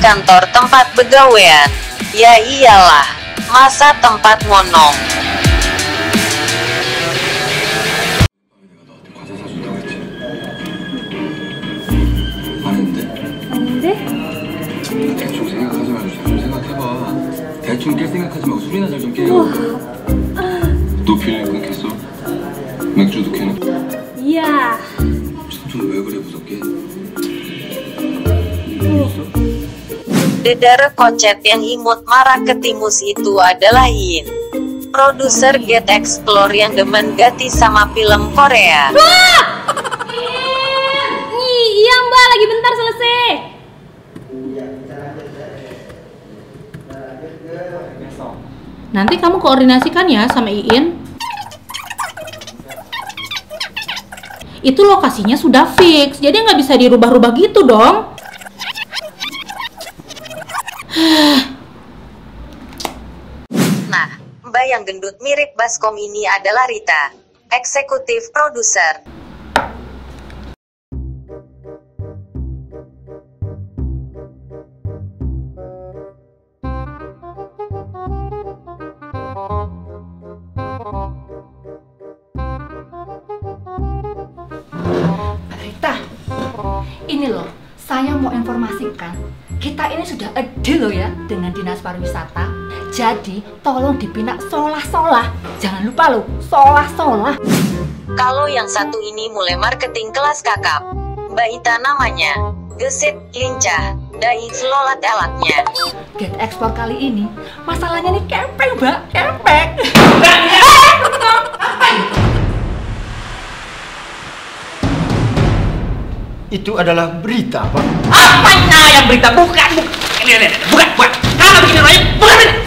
kantor tempat begawean. Ya iyalah, masa tempat ngonong. 아닌데? 대충 생각하지 말고 잘 생각해봐. 대충 낄 생각하지 말고 술이나 잘 좀 깨요. 너 필름 끊겠어? 맥주도 캐나? Iya. 삼촌 왜 그래 무섭게? Dedara kocet yang imut marah ke Timus itu adalah Yin, produser Get Explore yang demen ganti sama film Korea. Iya mbak, lagi bentar selesai. Nanti kamu koordinasikan ya sama Iin. Itu lokasinya sudah fix, jadi nggak bisa dirubah-rubah gitu dong. Nah, mbak yang gendut mirip Baskom ini adalah Rita, eksekutif produser. Rita, ini loh, saya mau informasikan, kita ini sudah deal loh ya dengan Dinas Pariwisata. Jadi tolong dipindah solah-solah. Jangan lupa loh, solah-solah. Kalau yang satu ini mulai marketing kelas kakap, Mbak Ita namanya, gesit, lincah, dai selolat elatnya. Get Explore kali ini, masalahnya nih kempeng mbak, kempeng. Itu adalah berita, Pak. Apanya yang berita? Bukan. Bukan. Kalau begini orangnya, bukan berita.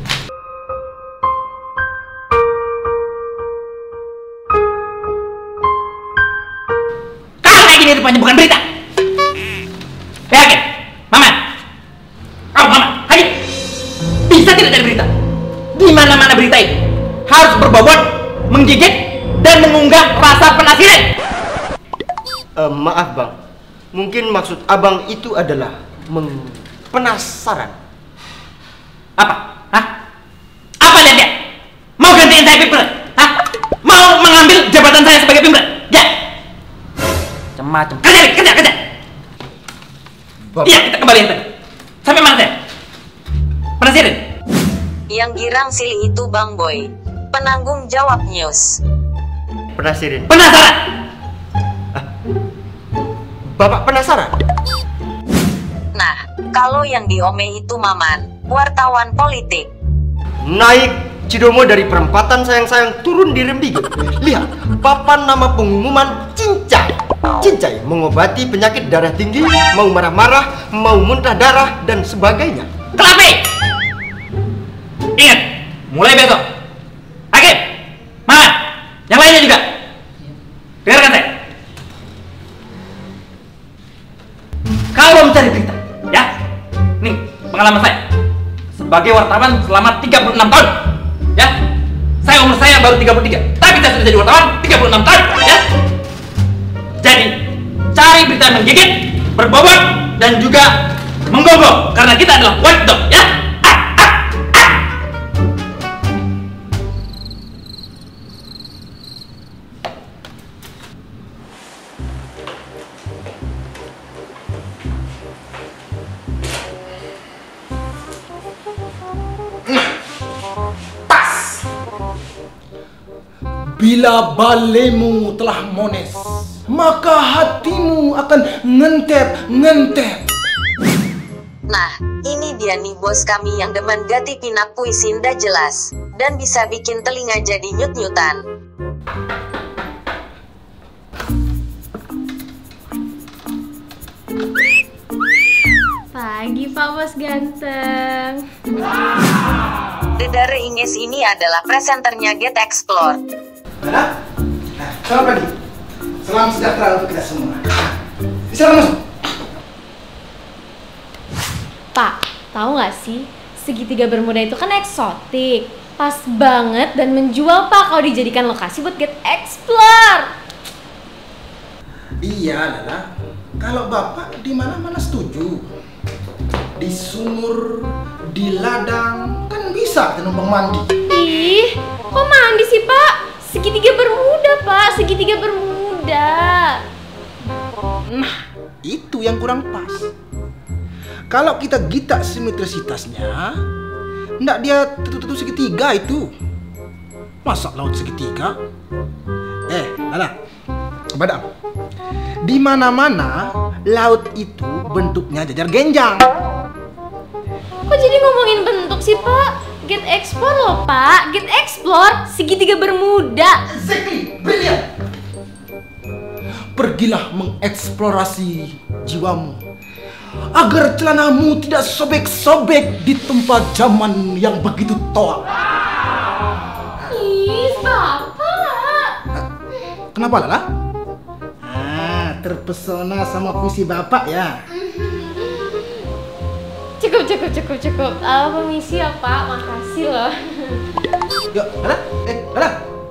Kalau kayak gini rupanya bukan berita. Yakin? Mama. Oh, Mama. Haji. Bisa tidak dari berita? Di mana-mana berita itu harus berbobot, menggigit, dan mengunggah rasa penasaran. Maaf, Bang. Mungkin maksud Abang itu adalah penasaran. Apa? Hah? Apa dia? Mau gantiin saya pimpinan? Hah? Mau mengambil jabatan saya sebagai pimpinan? Ya. Macam-macam. Kerja. Bapak. Iya, kita kembali yang tadi. Sampai mana saya? Penasaran? Yang girang silih itu Bang Boy, penanggung jawab news. Penasaran. Penasaran? Bapak penasaran? Nah, kalau yang diome itu Maman, wartawan politik. Naik Cidomo dari perempatan sayang-sayang turun di Rembige. Lihat, papan nama pengumuman Cincai. Cincai mengobati penyakit darah tinggi, mau marah-marah, mau muntah darah, dan sebagainya. Kelapi! Ingat, mulai besok. Hakim, Maman, yang lainnya juga. Dengarkan saya. Kalau mencari berita, ya, nih pengalaman saya sebagai wartawan selama 36 tahun, ya, umur saya baru 33, tapi saya sudah jadi wartawan 36 tahun, ya. Jadi cari berita yang menggigit, berbobot, dan juga menggonggong, karena kita adalah watchdog, ya. Bila balemu telah mones, maka hatimu akan ngentep. Nah, ini dia nih bos kami yang demen ganti pinak puisi ndak jelas, dan bisa bikin telinga jadi nyut-nyutan. Pagi Pak Bos ganteng. Dedare Inges ini adalah presenternya Get Explore. Nah, selamat pagi. Salam sejahtera untuk kita semua. Silakan masuk. Pak, tahu nggak sih, segitiga Bermuda itu kan eksotik. Pas banget dan menjual Pak kalau dijadikan lokasi buat Get Explore. Iya, Lala. Kalau Bapak di mana-mana setuju. di sumur, di ladang, kan bisa kita numpang mandi. Ih, kok mandi sih Pak? Segitiga bermuda Pak, segitiga bermuda. Nah, itu yang kurang pas. Kalau kita gita simetrisitasnya, nggak dia tutup segitiga itu. Masa laut segitiga? Lala, Badam. Di mana-mana laut itu bentuknya jajar genjang. Kok jadi ngomongin bentuk sih Pak? Get Explore loh Pak, Get Explore segitiga bermuda. Exactly, brilliant. Pergilah mengeksplorasi jiwamu agar celanamu tidak sobek-sobek di tempat zaman yang begitu tua. Ih, Bapak. Kenapa Lala? Terpesona sama puisi Bapak ya? Cukup. Permisi ya Pak, makasih loh. Yuk, Lala, Lala.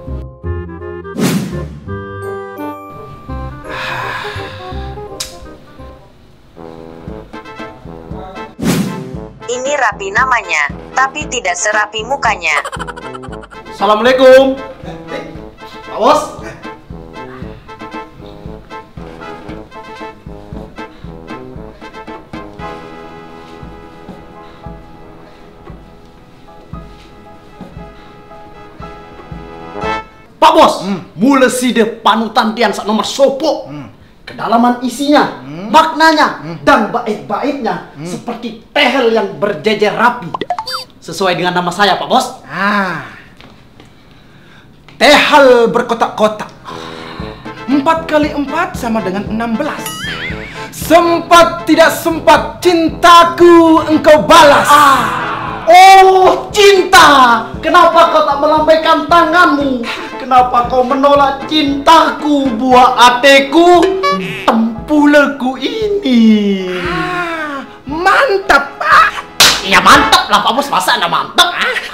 Ini rapi namanya, tapi tidak serapi mukanya. Assalamualaikum. Pak Bos. Pak Bos, mulai side panutan tiang sak nomor sopo. Kedalaman isinya, maknanya, dan bait-baitnya seperti tehel yang berjejer rapi. Sesuai dengan nama saya, Pak Bos. Tehel berkotak-kotak. 4 kali 4 sama dengan 16. Sempat tidak sempat cintaku engkau balas. Oh, cinta! Kenapa kau tak melambaikan tanganmu? Kenapa kau menolak cintaku, buah hatiku, tempuleku ini? Mantap, Pak. Ya mantap lah, Pak Bos. Masa anda mantap?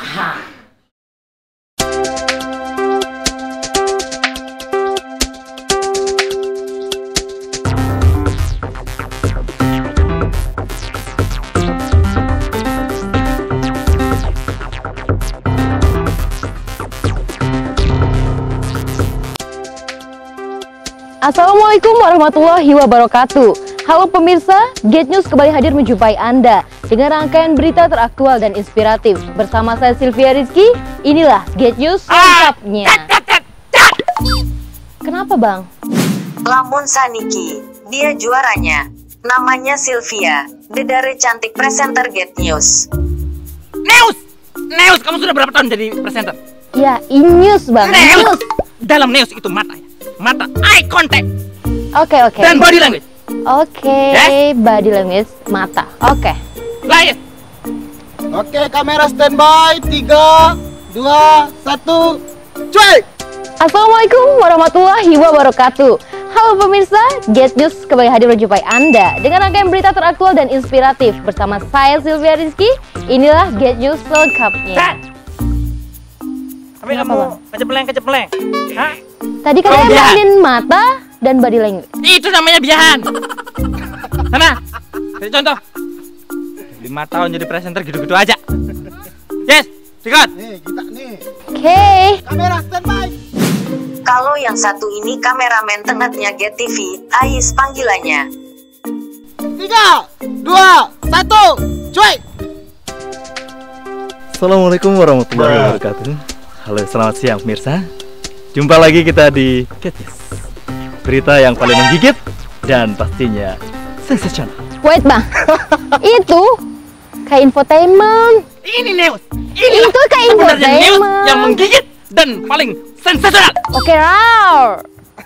Assalamualaikum warahmatullahi wabarakatuh. Halo pemirsa, Get News kembali hadir menjumpai Anda dengan rangkaian berita teraktual dan inspiratif. Bersama saya Sylvia Rizky, inilah Get News lengkapnya. Kenapa Bang? Lamun Saniki, dia juaranya. Namanya Sylvia, dedare cantik presenter Get News. News, kamu sudah berapa tahun jadi presenter? Ya, News Bang. News. Dalam News itu mata ya. Mata, eye contact. Oke. Dan body language. Oke, body language, mata. Oke. Lain. Oke, kamera standby. 3, 2, 1, cuy! Assalamualaikum warahmatullahi wabarakatuh. Halo pemirsa, Get News kembali hadir menjumpai Anda dengan rangkaian berita teraktual dan inspiratif. Bersama saya Sylvia Rizky, inilah Get News selengkapnya. Tapi kamu kejepleng. Hah? Tadi katanya mainin mata dan body language. Itu namanya biahan. Sana, kasih contoh. 5 tahun jadi presenter gitu-gitu aja. Yes, sikat. Kita nih. Oke. Kamera standby. Kalau yang satu ini kameramen tenatnya Get TV, Ais panggilannya. 3, 2, 1, cuy! Assalamualaikum warahmatullahi wabarakatuh. Halo, selamat siang pemirsa. Jumpa lagi kita di Get News. Berita yang paling menggigit dan pastinya sensasional. Wait Bang, itu kayak infotainment. Ini News. Itu kayak infotainment. News yang menggigit dan paling sensasional. Oke, Raul.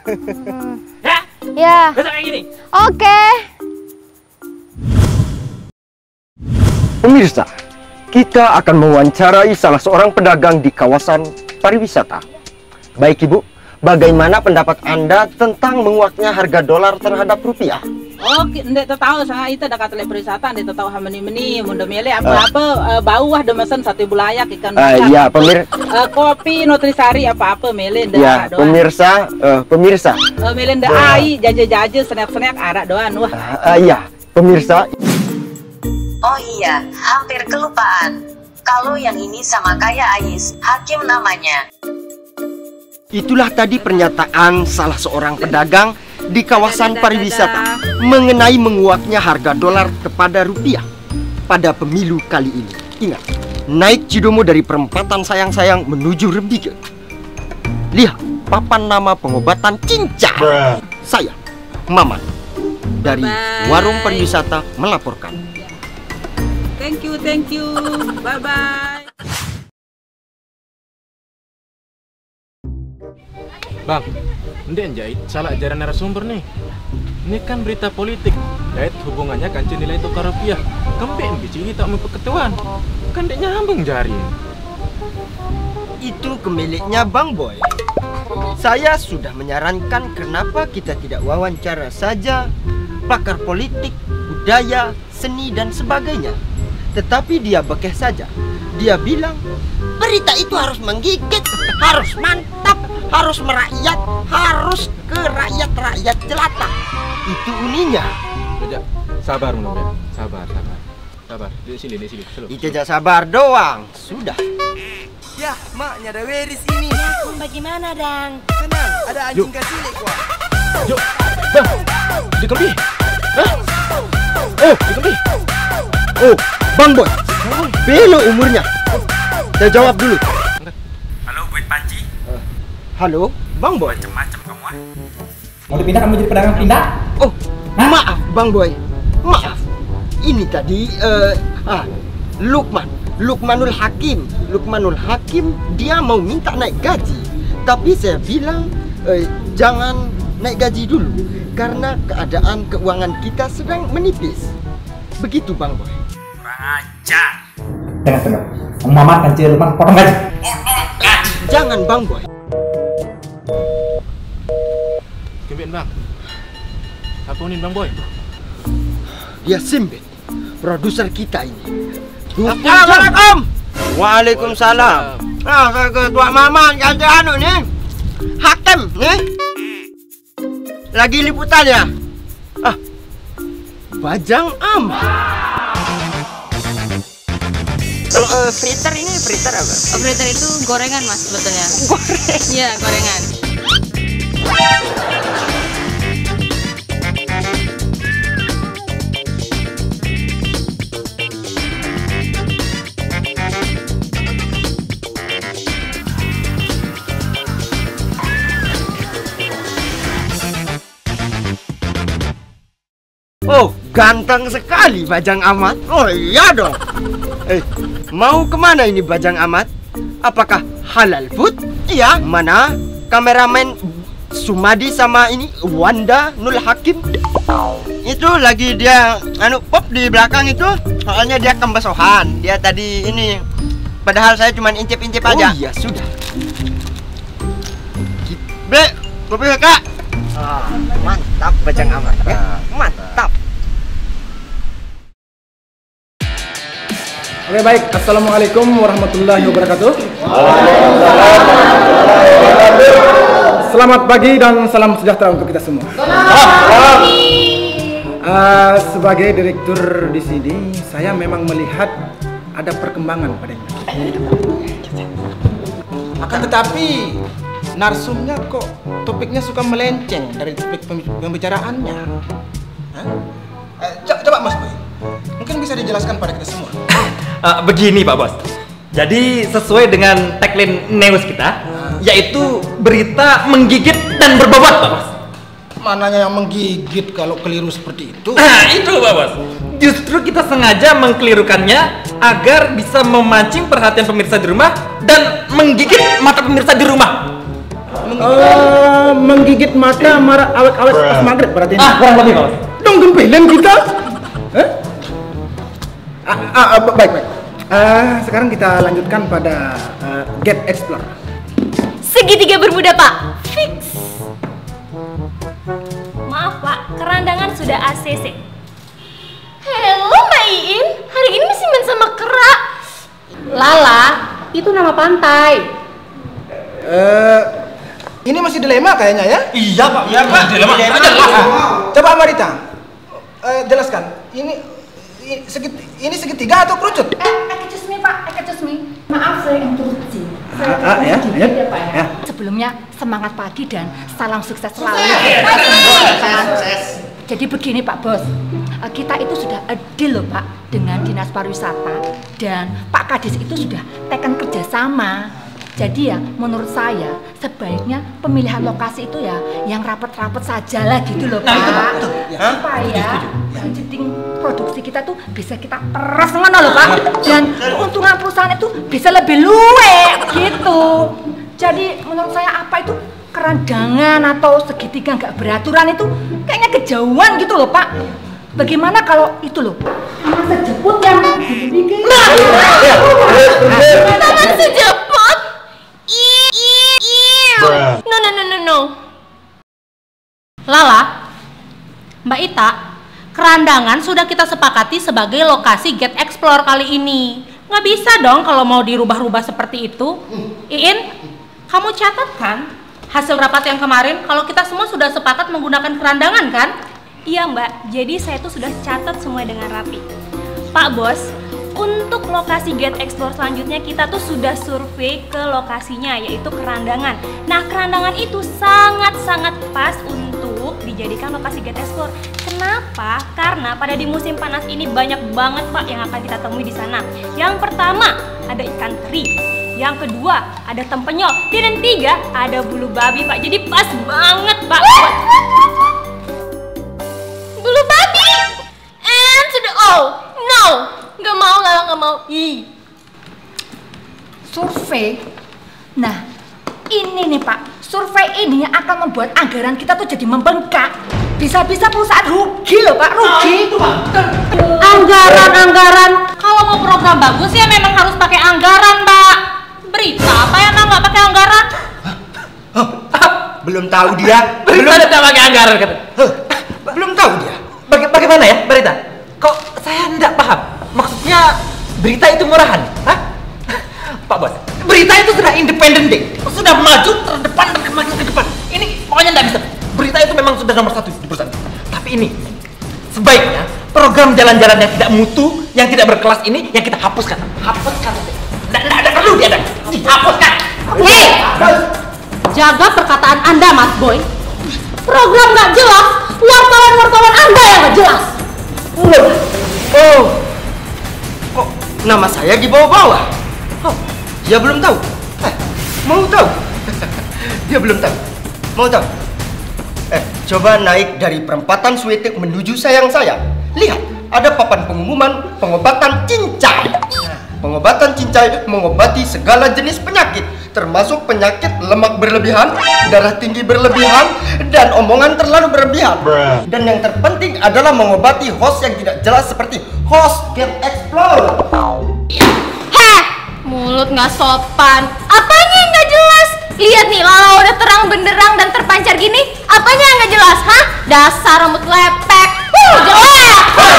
Ya. Besok kayak gini. Oke. Pemirsa, kita akan mewawancarai salah seorang pedagang di kawasan pariwisata. Baik Ibu, bagaimana pendapat Anda tentang menguatnya harga dolar terhadap rupiah? Oke, ndek tahu saya itu ada kata perwisata, ndek tahu hameni-meni, muda mele apa-apa bawah demesan satu bulayak ikan bakar. Ya, kopi nutrisari apa-apa mele ndak. Ya, pemirsa, mele ndak ai jaje-jaje snack-snack arak doan wah. Iya, pemirsa. Oh iya, hampir kelupaan. Kalau yang ini sama kayak Ais, Hakim namanya. Itulah tadi pernyataan salah seorang pedagang di kawasan pariwisata mengenai menguatnya harga dolar kepada rupiah pada pemilu kali ini. Ingat, naik Cidomo dari perempatan sayang-sayang menuju Rembige. Lihat papan nama pengobatan cincang. Saya, Maman, dari Warung Pariwisata melaporkan. Thank you, bye-bye. Bang, ndek jahit salah ajaran narasumber nih. Ini kan berita politik, kait hubungannya kanci nilai tukar rupiah. Kemben bici tak memperketuan, kan dek nyambung jari. Itu kemiliknya Bang Boy. Saya sudah menyarankan kenapa kita tidak wawancara saja pakar politik, budaya, seni dan sebagainya. Tetapi dia bekeh saja. Dia bilang berita itu harus menggigit, harus mantap, harus merakyat, harus ke rakyat-rakyat jelata. Itu uninya. Jajak, sabar menurut sabar. Di sini. Itu aja sabar doang. Sudah. Ya, maknya ada Weris ini. Bagaimana, Dang? Tenang, ada anjing kasih kuah. Yuk, Bang, di kempi. Hah? Oh, di kempi. Oh, Bang Boy. Belo umurnya. Saya jawab dulu. Halo, buat Panci. Halo, Bang Boy. Macam-macam kamu. Mau dipindah kamu jadi pedagang pindah? Oh, maaf Bang Boy. Maaf. Ini tadi Lukmanul Hakim dia mau minta naik gaji. Tapi saya bilang jangan naik gaji dulu karena keadaan keuangan kita sedang menipis. Begitu Bang Boy. Kurang ajar. Tengah. Mamat kancil rumah potong gaji. Jangan Bang Boy. Kemben Bang. Akunin Bang Boy. Dia Simbet, produser kita ini. Assalamualaikum. Waalaikumsalam. Nah, ketua Maman ganti anu nih. Hakim nih. Lagi liputan ya? Bajang Am. Kalau fritter apa? Fritter itu gorengan, Mas, sebetulnya. Goreng? Iya, gorengan. Oh, ganteng sekali Bajang Amat. Oh iya dong. Mau kemana ini Bajang Amat? Apakah halal food? Iya. Mana kameramen Sumadi sama ini Wanda Nul Hakim? Itu lagi dia pop di belakang itu. Soalnya dia kembesohan. Dia tadi ini. Padahal saya cuma incip-incip aja. Oh iya sudah. Bre, kopi Kak. Mantap Bajang Amat ya. Mantap. Oke baik, assalamualaikum warahmatullahi wabarakatuh. Selamat pagi dan salam sejahtera untuk kita semua. Sebagai direktur di sini, saya memang melihat ada perkembangan padanya. Akan tetapi narsumnya kok topiknya suka melenceng dari topik pembicaraannya. Coba Mas Boy, mungkin bisa dijelaskan pada kita semua. Begini Pak Bos. Jadi sesuai dengan tagline news kita, yaitu berita menggigit dan berbobot Pak Bos. Mananya yang menggigit kalau keliru seperti itu? Nah itu Pak Bos. Justru kita sengaja mengkelirukannya agar bisa memancing perhatian pemirsa di rumah dan menggigit mata pemirsa di rumah. Menggigit mata marah awet-awet pas maghrib berarti. Kurang lebih Pak Bos. Dong gempelan kita. Baik. Sekarang kita lanjutkan pada Get Explore. Segitiga bermuda Pak, fix. Maaf Pak, kerandangan sudah ACC. Hello Mbak Iin, hari ini masih main sama kera. Lala, itu nama pantai. Ini masih dilema kayaknya ya? Iya Pak. Coba Marita, jelaskan. Ini segitiga atau kerucut? Excuse me Pak, excuse me. Maaf saya interupsi. Ya. Pak ya. Sebelumnya semangat pagi dan salam sukses selalu. Sukses. Jadi begini Pak Bos, kita itu sudah deal loh Pak dengan Dinas Pariwisata dan Pak Kadis itu sudah tekan kerjasama. Jadi ya menurut saya sebaiknya pemilihan lokasi itu ya yang rapet-rapet saja lah gitu loh Pak. Nah, itu betul. Supaya budgeting produksi kita tuh bisa kita peras ngono loh Pak. Dan keuntungan perusahaan itu bisa lebih luwes gitu. Jadi menurut saya apa itu kerandangan atau segitiga nggak beraturan itu kayaknya kejauhan gitu loh Pak. Bagaimana kalau itu loh taman sejeput yang dibikin? Taman sejeput? No. Lala, Mbak Ita, kerandangan sudah kita sepakati sebagai lokasi Get Explore kali ini. Nggak bisa dong kalau mau dirubah-rubah seperti itu. Iin, kamu catat kan hasil rapat yang kemarin kalau kita semua sudah sepakat menggunakan kerandangan kan? Iya Mbak, jadi saya tuh sudah catat semua dengan rapi. Pak Bos, untuk lokasi Get Explore selanjutnya kita tuh sudah survei ke lokasinya yaitu kerandangan. Nah kerandangan itu sangat-sangat pas untuk dijadikan lokasi Get Explore. Kenapa? Karena pada di musim panas ini banyak banget Pak yang akan kita temui di sana. Yang pertama ada ikan teri, yang kedua ada tempenyol, dan yang ketiga ada bulu babi Pak. Jadi pas banget Pak. Bulu babi? And to the no, nggak mau Lala, nggak mau. Survei. Nah, ini nih Pak, survei ini akan membuat anggaran kita tuh jadi membengkak. Bisa-bisa perusahaan rugi loh Pak, rugi. Anggaran. Kalau mau program bagus ya memang harus pakai anggaran, Mbak. Berita apa yang nggak pakai anggaran? Belum tahu dia. Belum ada pakai anggaran kata. Belum tahu dia. Bagaimana ya, berita? Kok saya enggak paham? Maksudnya berita itu murahan? Hah? Pak Bos, berita itu sudah independen deh. Sudah maju terdepan dan maju ke depan. Ini pokoknya enggak bisa. Berita itu memang sudah nomor 1 di perusahaan. Tapi ini sebaiknya program jalan-jalan yang tidak mutu, yang tidak berkelas ini yang kita hapuskan. Hapuskan. Enggak perlu diadakan. Dihapuskan. Hei! Jaga perkataan Anda, Mas Boy. Program nggak jelas, wartawan Anda yang nggak jelas. Kok nama saya di bawah-bawah? Dia belum tahu. Mau tahu? Dia belum tahu. Mau tahu? Coba naik dari perempatan Swetek menuju sayang-sayang. Lihat, ada papan pengumuman pengobatan cincai. Pengobatan cincai mengobati segala jenis penyakit, termasuk penyakit lemak berlebihan, darah tinggi berlebihan, dan omongan terlalu berlebihan. Dan yang terpenting adalah mengobati host yang tidak jelas seperti host Get Explore. Heh, mulut nggak sopan. Apanya yang nggak jelas? Lihat nih, Lala udah terang benderang dan terpancar gini. Apanya yang nggak jelas, hah? Dasar rambut lepek. Jelas.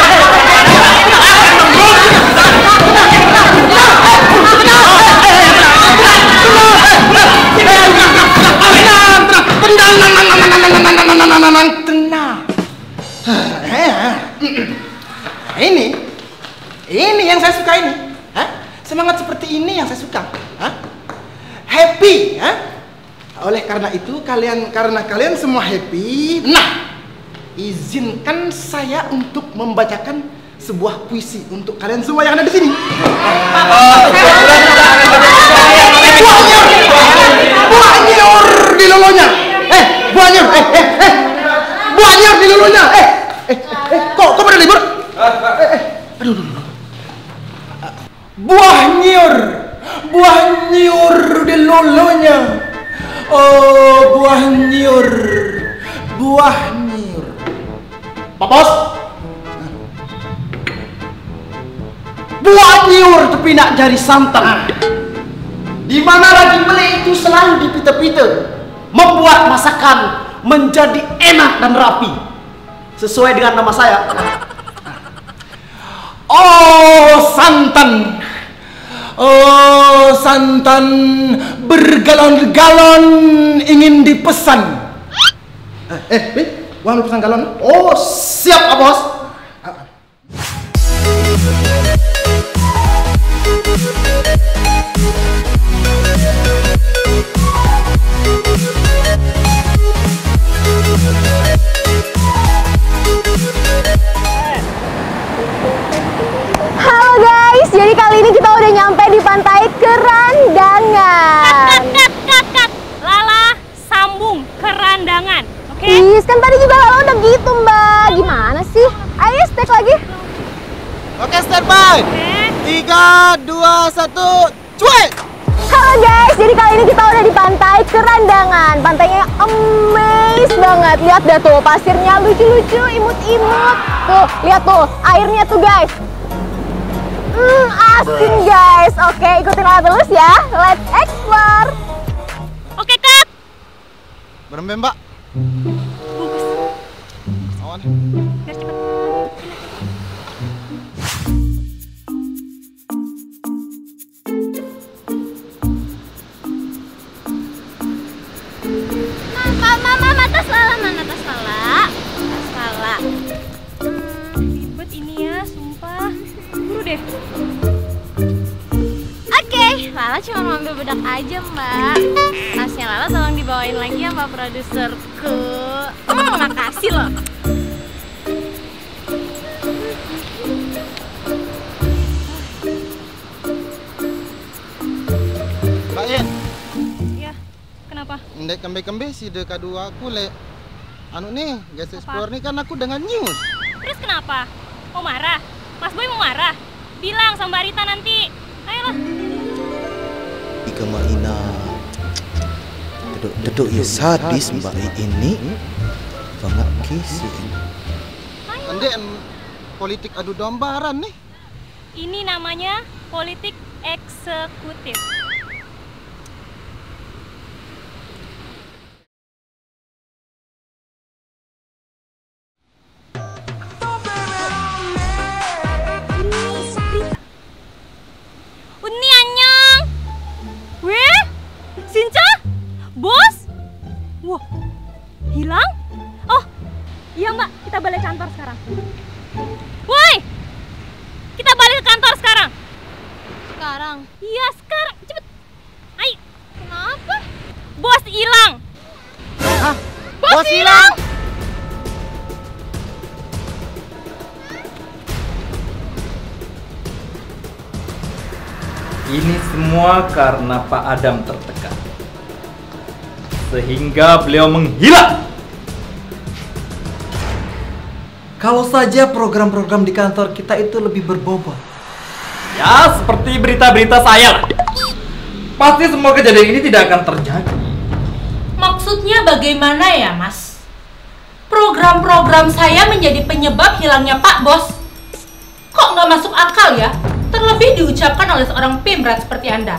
Tenang. Ini yang saya suka ini. Semangat seperti ini yang saya suka. Happy. Oleh karena itu karena kalian semua happy. Nah, izinkan saya untuk membacakan sebuah puisi untuk kalian semua yang ada di sini. Buah nyor di lolonya. Buah nyor. Buah nyor di lolonya. Kok pada libur? Aduh. Buah nyor di lolonya. Oh, buah nyor. Pak Bos. Buah nyor tepinak jari santan. Di mana lagi beli itu selalu dipita-pita, membuat masakan menjadi enak dan rapi sesuai dengan nama saya. Oh santan bergalon-galon ingin dipesan. Wah, lu pesan galon? Oh siap Pak Bos. Halo guys, jadi kali ini kita udah nyampe di pantai Kerandangan. Kat. Lala, sambung Kerandangan. Oke? Is, kan tadi juga Lala udah gitu mbak. Gimana sih? Ayo step lagi. Oke, standby. 3, 2, 1, cuek. Halo guys, jadi kali ini kita udah di pantai Kerandangan. Pantainya amazing banget. Lihat dah tuh, pasirnya lucu-lucu, imut-imut. Tuh, lihat tuh, airnya tuh guys. Asin guys. Oke, ikutin Lala terus ya. Let's explore. Oke, Kak. Berembe, Mbak. Awan. Biar cepet. Mana tas Lala? Ribet ini ya, sumpah. Buru deh. Oke, Lala cuma mau ambil bedak aja mbak. Tasnya Lala tolong dibawain lagi ya mbak produserku. Makasih loh. Mbak Yen, Ya, kenapa? ndek kembe-kembe si deka dua aku le. Anu nih, guys explore nih kan aku dengan news. Terus kenapa? Mau marah? Mas Boy mau marah? Bilang sama Mbak Rita nanti. Ayolah. Ika Maina Dedok ya sadis mbak ini banget kisi. Ndek politik adu dombaran nih. Ini namanya politik eksekutif. Uni anyong. Weh, Sinca? Bos? Wah, hilang? Oh, iya mbak, kita balik kantor sekarang. Woi, kita balik ke kantor sekarang. Sekarang? Iya sekarang, cepet. Ayo. Kenapa? Bos hilang. Hah? Bos hilang. Ini semua karena Pak Adam tertekan, sehingga beliau menghilang. Kalau saja program-program di kantor kita itu lebih berbobot, ya seperti berita-berita saya lah, pasti semua kejadian ini tidak akan terjadi. Maksudnya bagaimana ya, Mas? Program-program saya menjadi penyebab hilangnya Pak Bos. Kok nggak masuk akal ya? Terlebih diucapkan oleh seorang pemberat seperti Anda.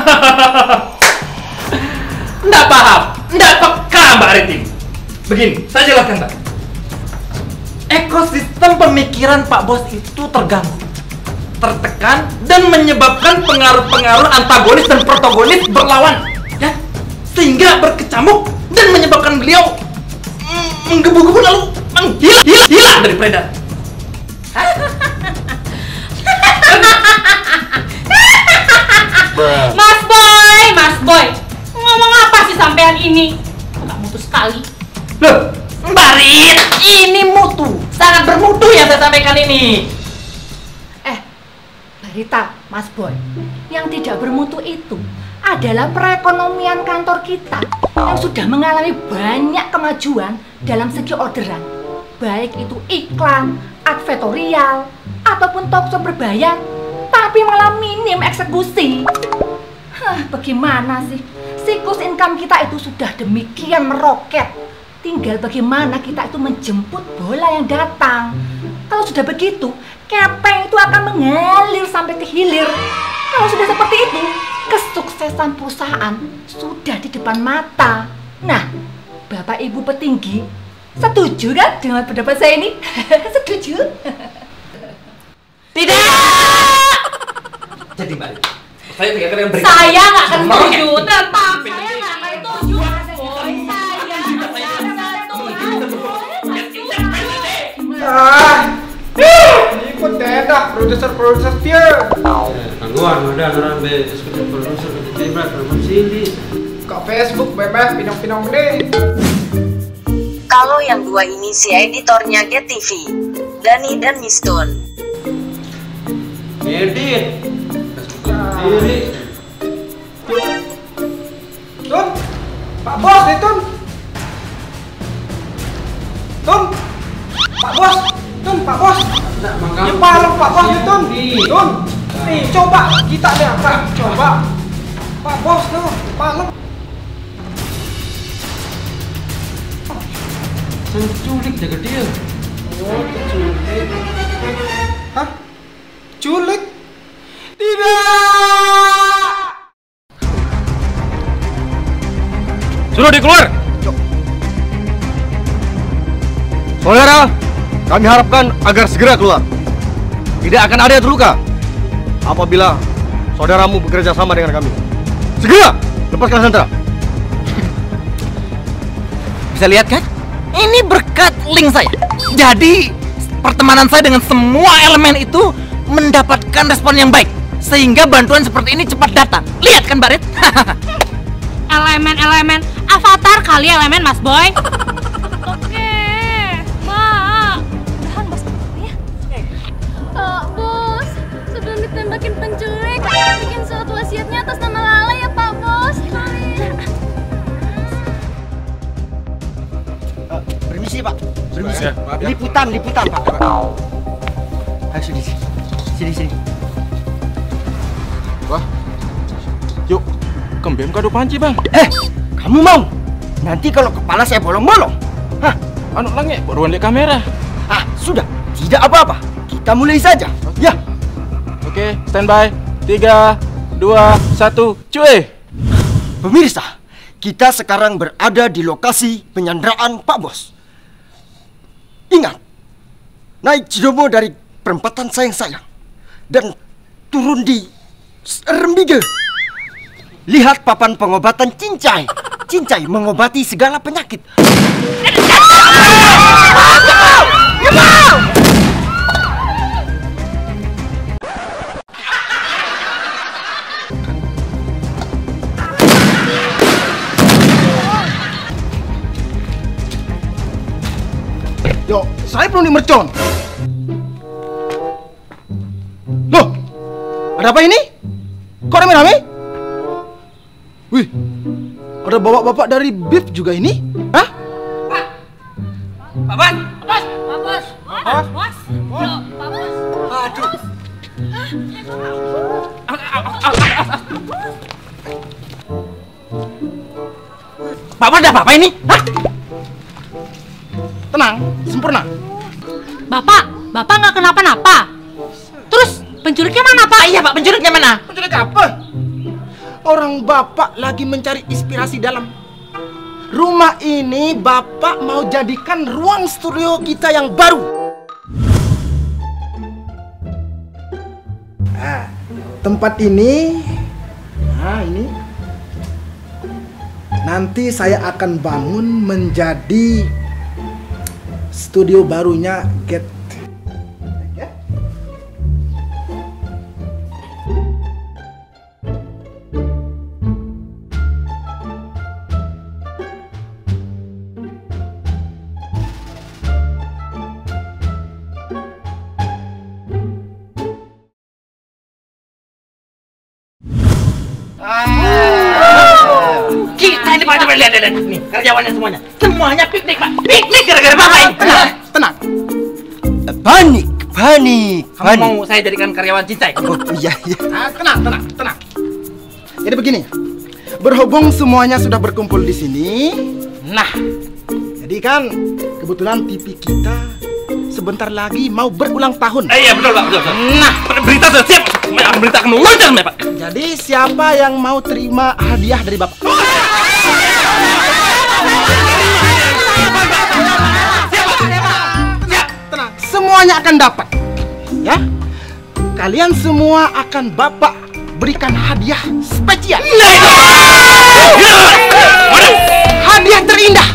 Nggak paham, nggak peka Mbak Riting. Begini, saya jelaskan Mbak. Ekosistem pemikiran Pak Bos itu terganggu, tertekan, dan menyebabkan pengaruh-pengaruh antagonis dan protagonis berlawan, ya, sehingga berkecamuk dan menyebabkan beliau menggebu-gebu lalu menghilang dari peredaran. Mas Boy, ngomong apa sih sampean ini? Nggak mutu sekali. Loh, Mbak Rit, ini mutu, sangat bermutu yang saya sampaikan ini. Mbak Rita, Mas Boy, yang tidak bermutu itu adalah perekonomian kantor kita yang sudah mengalami banyak kemajuan dalam segi orderan, baik itu iklan, advertorial, ataupun talkshow berbayar, tapi malah minim eksekusi. Bagaimana sih? Siklus income kita itu sudah demikian meroket. Tinggal bagaimana kita itu menjemput bola yang datang. Kalau sudah begitu, kepeng itu akan mengalir sampai ke hilir. Kalau sudah seperti itu, kesuksesan perusahaan sudah di depan mata. Nah, Bapak Ibu petinggi, setuju kan dengan pendapat saya ini? Setuju? Tidak. Jadi Mbak Rit, saya tidak akan berikan. Saya nggak akan setuju, tetap saya nggak akan setuju. Ini kok tidak produser dia. Gua ada narambe eksekutif produser tiba telepon Cindy. Kok Facebook bebas pinong-pinong deh. Kalau yang dua ini si editornya Get TV, Dani dan Mistun. Edit. Diri. Tun, Pak Bos nih Tun. Tun, Pak Bos, Tun, Pak Bos. Ya palem Pak Bos nih Tun. Tun, nih coba kita lihat Pak, coba. Pak Bos tuh, palem. Culik jaga dia. Oh, culik. Hah? Culik? Tidak. Suruh dia keluar. Saudara, kami harapkan agar segera keluar. Tidak akan ada yang terluka apabila saudaramu bekerja sama dengan kami. Segera lepaskan Sandra. Bisa lihat kan? Ini berkat link saya. Jadi pertemanan saya dengan semua elemen itu mendapatkan respon yang baik, sehingga bantuan seperti ini cepat datang. Lihat kan Barit? Elemen avatar kali elemen Mas Boy. Oke, Mak. Udahan Mas ya. Bos, sebelum ditembakin penculik, bikin surat wasiatnya atas nama Lala ya Pak Bos. Permisi Pak, permisi. Ya, maaf ya. Liputan Pak. Ayo sini. Wah, yuk, kembem kado panci bang. Kamu mau? Nanti kalau kepala saya bolong-bolong. Hah? Anu langit, baruan lihat kamera. Sudah, tidak apa-apa. Kita mulai saja. Ya. Oke, standby. 3, 2, 1, cuy. Pemirsa, kita sekarang berada di lokasi penyanderaan Pak Bos. Ingat, naik Cidomo dari perempatan sayang-sayang dan turun di Rembige. Lihat papan pengobatan Cincai. Cincai mengobati segala penyakit. Yo, saya belum dimercon. Loh, ada apa ini? Kok rame-rame? Wih, ada bapak-bapak dari BIP juga ini? Hah? Pak Bos. Aduh. Pak Bos ada apa ini? Hah? Tenang, sempurna. Bapak nggak kenapa-napa. Terus penculiknya mana Pak? Iya Pak, penculiknya mana? Penculik apa? Orang Bapak lagi mencari inspirasi dalam. Rumah ini Bapak mau jadikan ruang studio kita yang baru. Nah, tempat ini, ini nanti saya akan bangun menjadi studio barunya Get. Kita ini Pak, coba lihat nih karyawannya semuanya piknik Pak, piknik gara-gara Bapak ini. Tenang. Panik. Kamu mau saya jadikan karyawan Cincai? Oh iya. Tenang. Jadi begini, berhubung semuanya sudah berkumpul di sini, nah, jadi kan kebetulan TV kita sebentar lagi mau berulang tahun. Iya betul Pak, betul. Nah, berita sudah siap, berita akan meluncur nih Pak. Jadi siapa yang mau terima hadiah dari Bapak? Tenang, semuanya akan dapat. Ya, kalian semua akan Bapak berikan hadiah spesial. Hadiah terindah.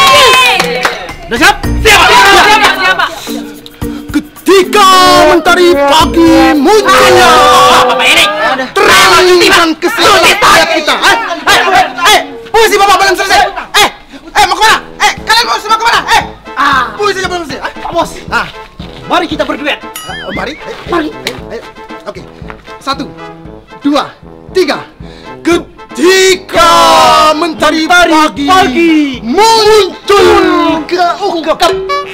Udah siap? Siap. Ketika Mentari pagi munculnya terang dan keselamatan kita. Puisi bapak belum selesai. Mau kemana? Kalian mau semua kemana? Puisinya belum selesai. Pak Bos. Mari kita berduet. Mari. Oke. 1, 2, 3. Ketika mentari pagi muncul ke ungkap,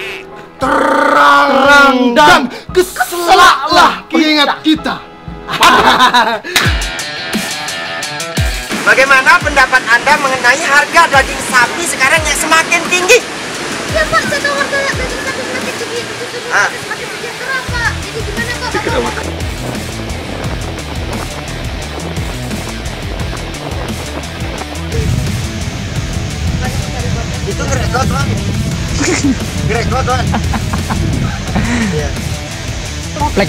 terang dan keselaklah pengingat kita. Bagaimana pendapat Anda mengenai harga daging sapi sekarang yang semakin tinggi? Ya Pak, saya tahu harga daging sapi semakin tinggi, justru semakin sejahtera Pak. Jadi gimana Pak? Itu gerekot, Bang. Gerekot, Bang. Iya. Plek.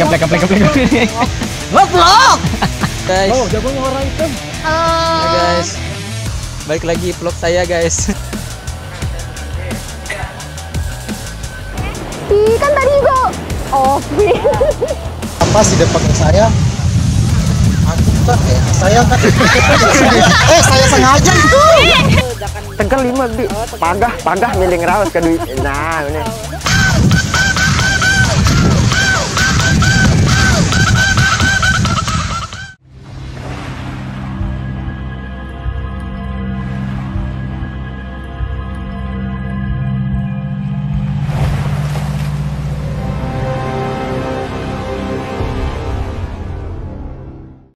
Vlog. Guys. Oh, jagonya warna hitam. Halo guys. Balik lagi vlog saya, guys. Kan tadi juga Apa sih depan saya? Aku kan saya kan. Saya sengaja itu. Tegal 5 bi. Pagah miling rawas ke duit. Nah, ini.